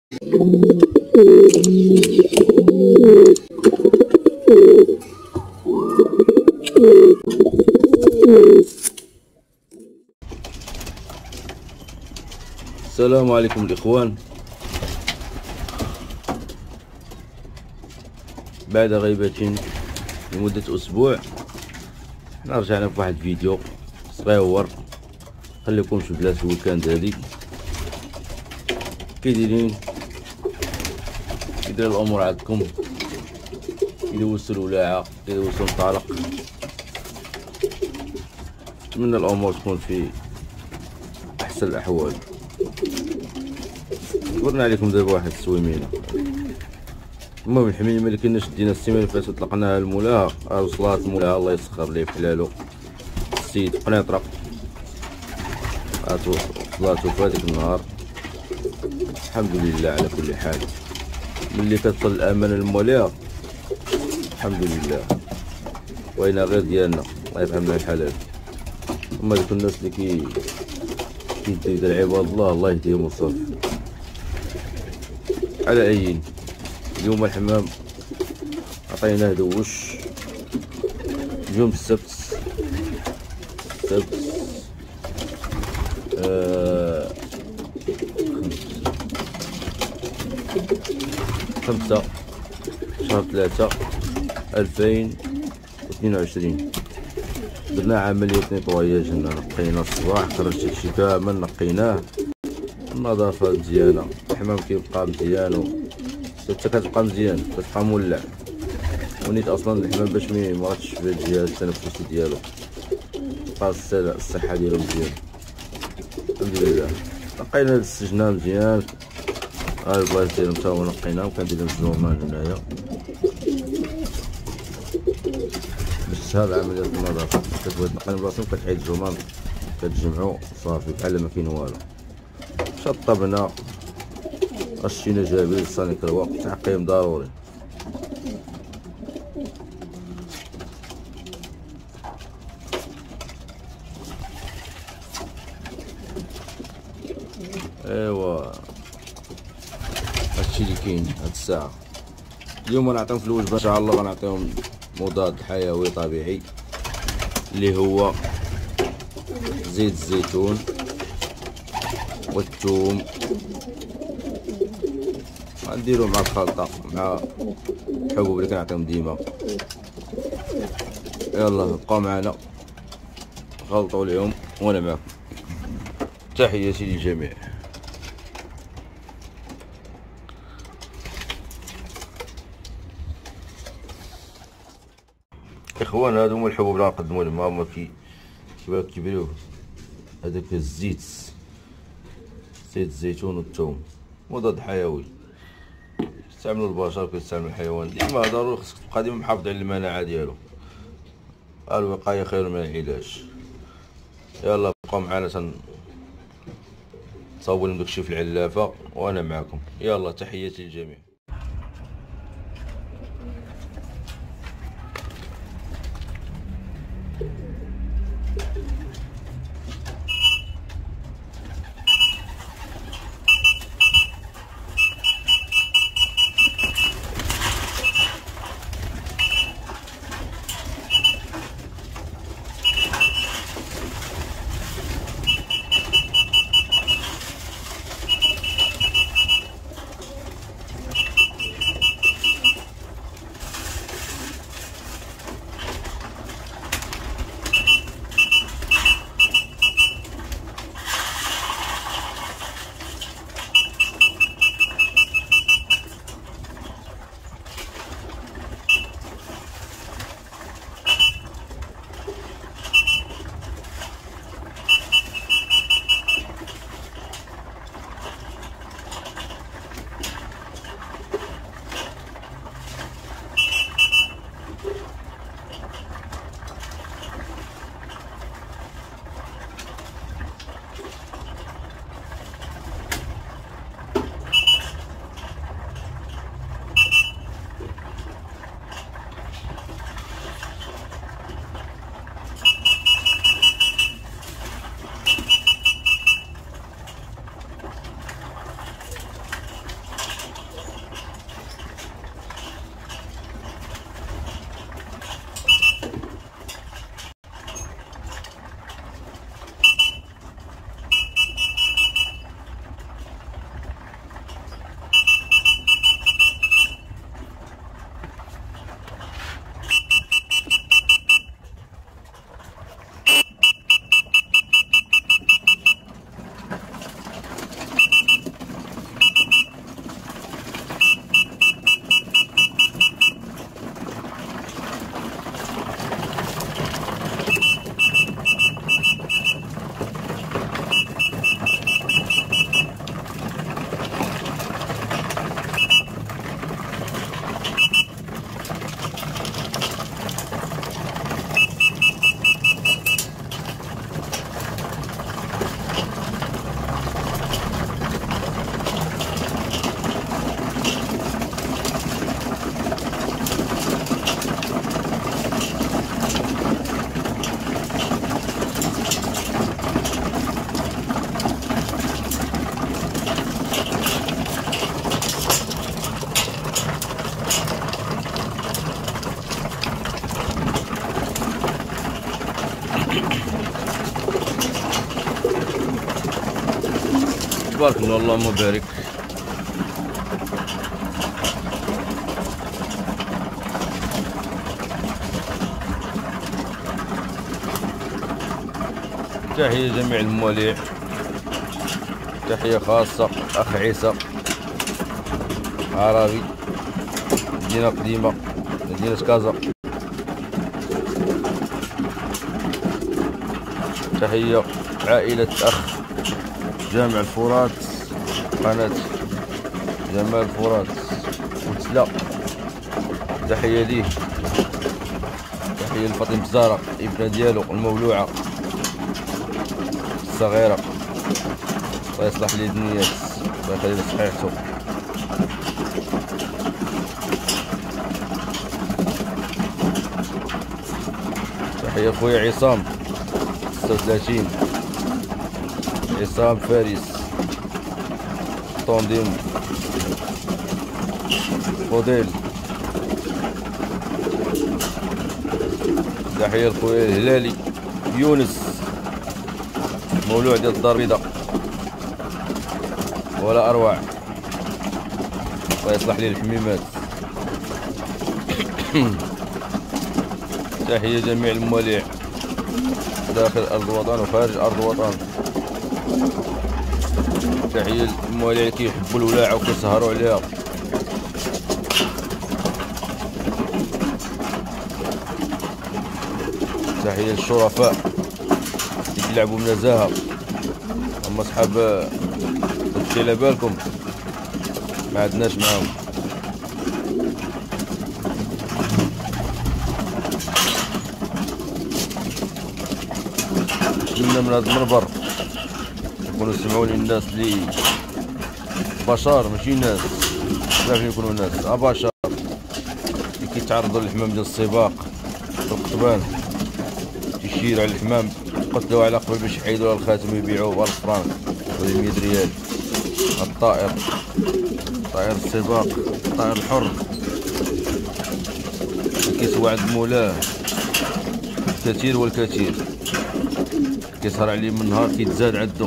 السلام عليكم الاخوان. بعد غيبة لمدة اسبوع حنا رجعنا بواحد الفيديو صغيور. خليكم في بلاصه الويكاند هادي كي دايرين، كي داير الامور عندكم، كي دوزتو الولاعه، كي دوزتو الطلاق. نتمنى الامور تكون في احسن الاحوال. صبرنا عليكم دابا واحد السويمينه. المهم الحميمه اللي كنا شدينا السيمانه اللي فاتت طلقناها المولاها، وصلات المولاها الله يسخر ليه بحلالو السيد قنيطره، وصلاتو في هذاك النهار. الحمد لله على كل حال، ملي كتصل الامانه لمولاها الحمد لله، وينا غير ديالنا الله يرحم لها الحلال. هما دوك الناس اللي كيدير عباد الله يهديهم وصافي. على عين اليوم الحمام عطيناه دوش. اليوم السبت 5 شهر 3 2022. درنا عملية نيطواياج هنا، نقينا الصباح، خرج داكشي كامل نقيناه، النظافة مزيانة، الحمام كيبقى مزيان حتى كتبقى مزيان، كتبقى مولع. ونيت اصلا الحمام باش ميمرضش في الجهاز التنفسي ديالو، تبقى الصحة ديالو مزيان الحمد لله. نقينا هاد السجنة مزيان، ها البلايص ديالهم تا هما نقيناهم، كندير لهم الزومان هنايا باش تسهل عملية النظافة. كتبغي تنقي بلاصتهم كتحيد الزومان كتجمعو صافي بحال ما كاين والو. شطبنا، رشينا جابيل السانيكروا، تعقيم ضروري. ايوا هادشي اللي كاين هاد الساعة. اليوم غنعطيهم في الوجبة ان شاء الله، غنعطيهم مضاد حيوي طبيعي اللي هو زيت الزيتون والثوم، غنديرو مع الخلطة مع الحبوب اللي كنعطيهم ديما. يلا بقاو معنا خلطوا اليوم وانا معكم. تحياتي للجميع. اخوان هادو هما الحبوب اللي غنقدمو لهم، هما كيبريو هذاك الزيت، زيت الزيتون والثوم، مضاد حيوي كيستعملو البشر وكيستعمل الحيوان. ديما ضروري خصك تبقى ديما محافظ على المناعة ديالو، الوقاية خير من العلاج. يلا بقاو معنا تصاوب لهم داكشي في العلافة وانا معكم. يلا تحياتي للجميع. تبارك الله اللهم بارك. تحية جميع المواليع، تحية خاصة أخ عيسى عربي، مدينة قديمة، مدينة كازا. تحية عائلة أخ جامع الفرات، قناة جمال الفرات وتسلا. تحية ليه، تحية لفاطمة الزهراء ابنة ديالو المولوعة الصغيرة، الله يصلح لي النيات، الله يخلي له صحيحته. تحية خويا عصام 36، عصام فارس طونديم فوديل. تحية لخويا الهلالي يونس مولوع ديال الدار البيضاء ولا اروع، الله يصلح لي الحميمات. تحية جميع المواليع داخل ارض الوطن وخارج ارض الوطن. تحية للمواليع اللي كيحبوا الولاعة وكيسهروا عليها. تحية للشرفاء اللي كيلعبوا بنزاهة، اما صحاب داكشي على بالكم ما عندناش معاهم. نتمنى من هذا المنبر يكونوا سمعوا للناس اللي بشر ماشي ناس، بزاف يكونوا ناس بشر اللي كيتعرضوا للحمام ديال السباق القطبان، تيشيروا على الحمام قتلوه على قبل باش يحيدوا الخاتم ويبيعوه ب 1000 فرانك ولا 100 ريال. الطائر، طائر السباق، الطائر الحر كيسوى عند مولاه الكثير والكثير، كيسهر عليه من النهار كيتزاد عندو.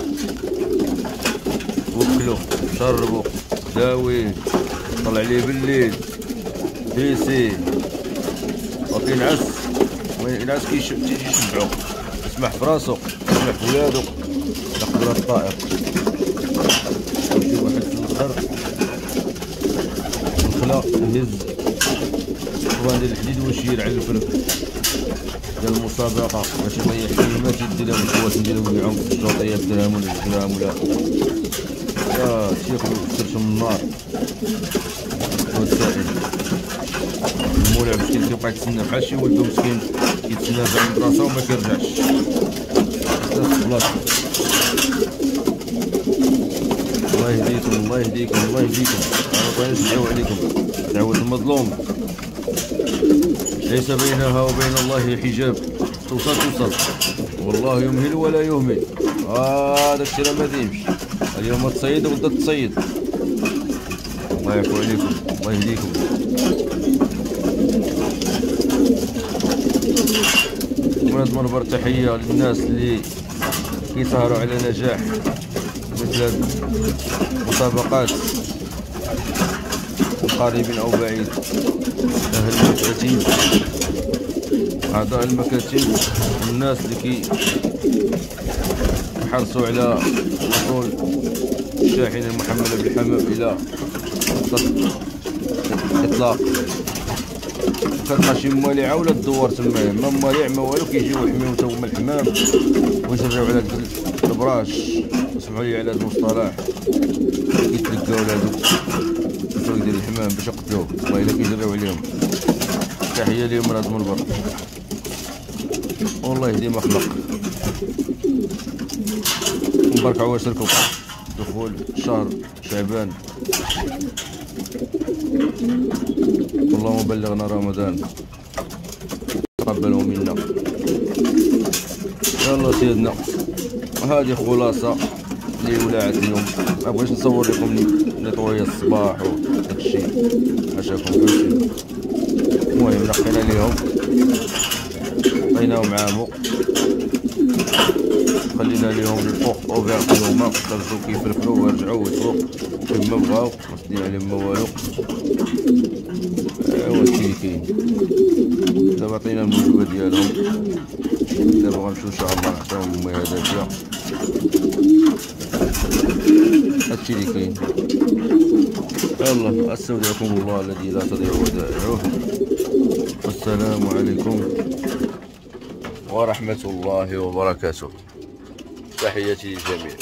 وكلو شربو داوي طلع عليه بالليل ديسي وكينعس، وينعس تيجي يشبعو، يسمح في راسو يسمح في ولادو. يقدر الطائر يمشي واحد في الاخر الخلا يهز الطوان ديال الحديد ويشير على الفرق ديال المسابقة باش يطيح كلمات يدي لهم الخواتم ديالهم ويبيعهم في الجوطية بدرهم ولا بدرهم ولا تياكلو كرشم النار. والسائل المولع مسكين كيبقى يتسنى بحال شي ولدو مسكين كيتسنى في عند راسو وما كيرجعش بلاصتو. الله يهديكم الله يهديكم الله يهديكم، الله يسعدو عليكم. دعوة المظلوم ليس بينها وبين الله حجاب، توصل والله يمهل ولا يهمل. داكشي راه ما دايمش، اليوم تصيد وغدا تصيد. الله يعفو عليكم الله يهديكم. من هذا المنبر تحية للناس اللي كيسهروا على نجاح مثل هاد المسابقات قريب او بعيد. اهل المكاتب، اعضاء المكاتب، الناس اللي كيحرصوا على وصول الشاحنة المحملة بالحمام الى نقطة الاطلاق. كتلقى شي مواليعة ولا الدوار تمايا، ما مواليع ما والو، كيجيو يحميو تا هما الحمام ويسرعوا على هاد البراش. اسمحوا لي على هاد المصطلح، كيتلقاو لهادو الفرق ديال الحمام باش يقتلوه، والله الا كيجريو عليهم. تحية ليهم من هاد المنبر، والله يهدي ما خلق. مبارك عواشركم دخول شهر شعبان، اللهم بلغنا رمضان تقبله منا. يلا سيدنا، هذه خلاصة لولاعة اليوم. ما بغيتش نصور لكم نطوية الصباح وداكشي عشاكم فهمتي. المهم نقينا ليهم، عطيناهم عامو خلينا ليهم الفوق اوفيرت اليوم، خرجوا كيفرفروا ورجعوا ويطلقوا كما بغاو، ما خدين عليهم ما والو. ايوا هادشي اللي كاين. دابا عطينا الموجبه ديالهم، دابا غنمشيو ان شاء الله نعطيهم المياه دافيه. هادشي اللي كاين. يلا استودعكم الله الذي لا تضيع ودائعه، والسلام عليكم ورحمة الله وبركاته. تحياتي للجميع.